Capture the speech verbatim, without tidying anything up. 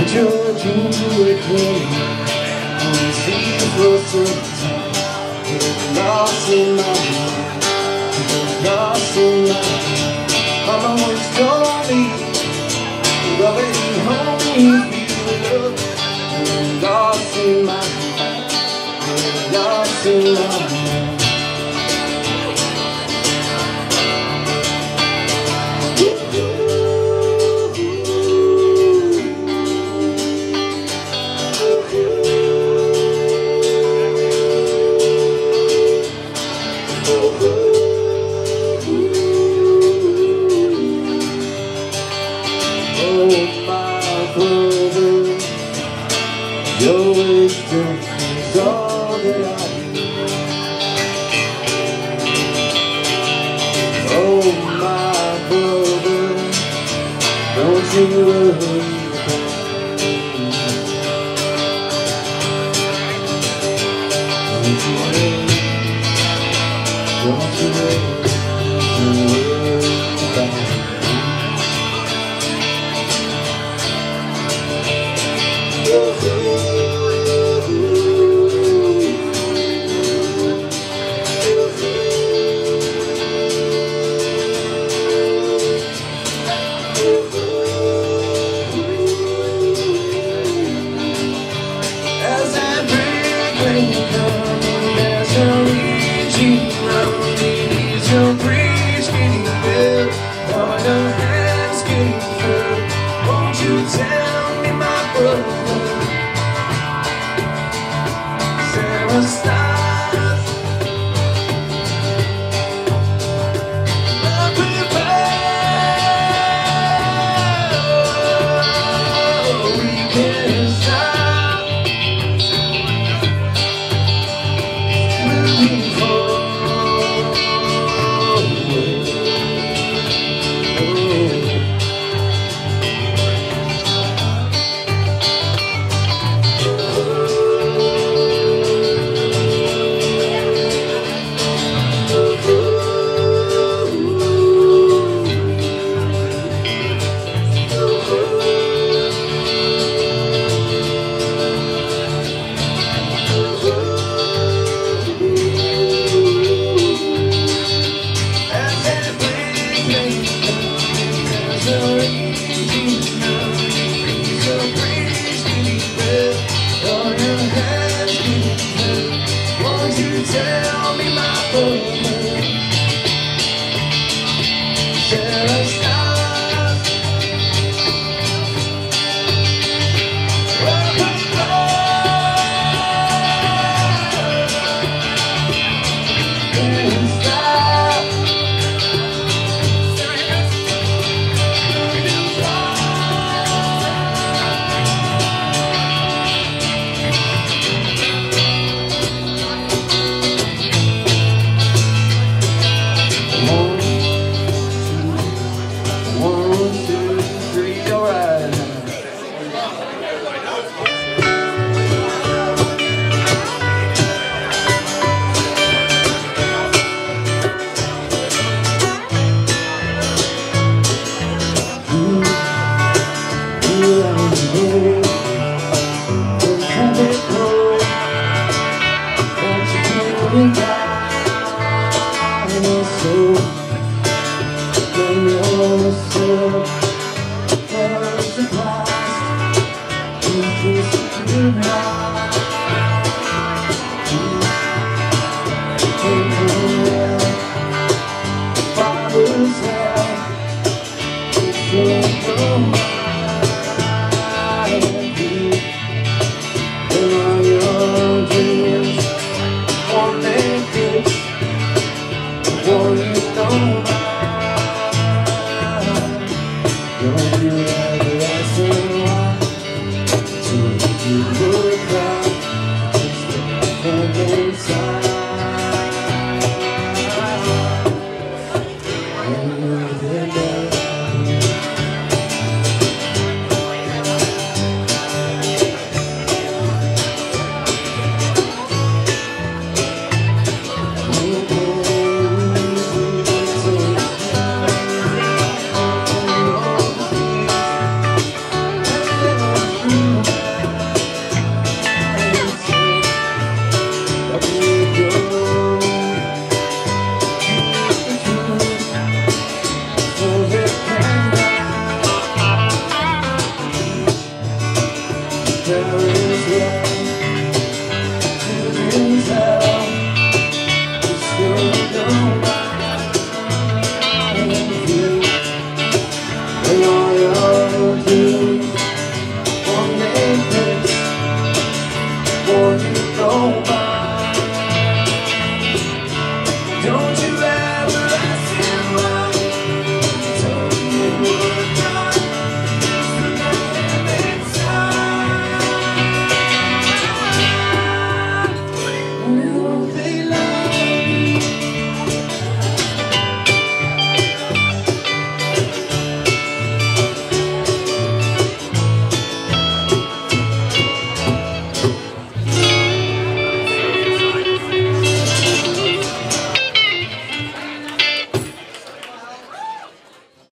your dreams away from me. On these roads of time, get lost in my mind, get lost in my mind. I'll always call me, love it home with you. Get lost in my mind, get lost in my mind. Your wisdom is all that I need. Oh, my brother, don't you worry about me. Don't you worry, don't you worry, don't worry about me. Your breeze getting filled, all your hands getting filled. Won't you tell me, my brother, Sarah stars, love with oh, we can't stop moving forward. Tell me, my brother, Sarah stars, oh, can't stop. Don't you